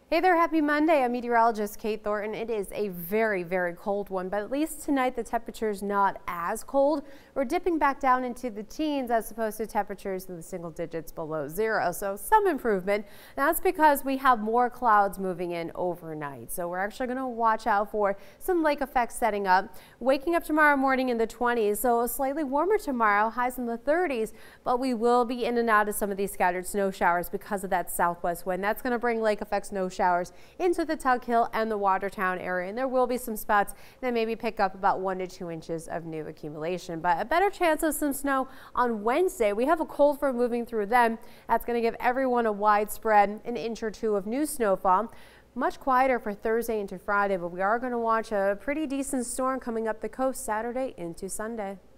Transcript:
Hey there, happy Monday. I'm meteorologist Kate Thornton. It is a very, very cold one, but at least tonight the temperature's not as cold. We're dipping back down into the teens as opposed to temperatures in the single digits below zero. So some improvement. That's because we have more clouds moving in overnight. So we're actually going to watch out for some lake effects setting up. Waking up tomorrow morning in the 20s, so slightly warmer tomorrow, highs in the 30s, but we will be in and out of some of these scattered snow showers because of that southwest wind. That's going to bring lake effect snow showers into the Tug Hill and the Watertown area, and there will be some spots that maybe pick up about 1 to 2 inches of new accumulation, but a better chance of some snow on Wednesday. We have a cold front moving through then. That's going to give everyone a widespread 1 inch or 2 of new snowfall. Much quieter for Thursday into Friday, but we are going to watch a pretty decent storm coming up the coast Saturday into Sunday.